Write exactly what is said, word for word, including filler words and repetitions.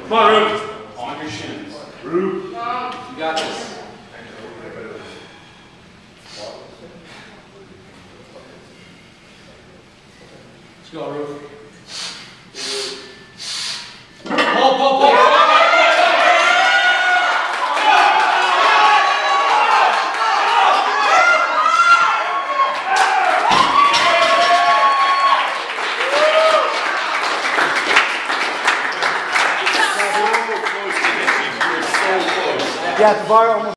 Come on, Roof. On your shins. Roof. You got this. Let's go, Roof. Pull, pull, pull. Yeah, the bar almost